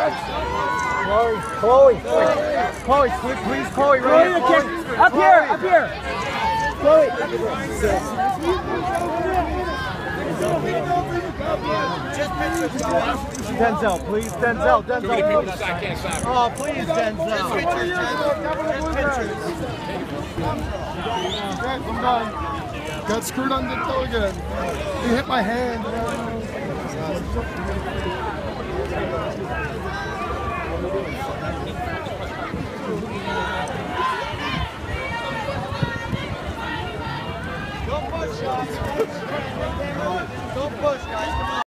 Chloe, please, Chloe, right here. Up here. Chloe. Denzel, please, Denzel. Oh, please, Denzel. I'm done. Got screwed on the toe again. He hit my hand.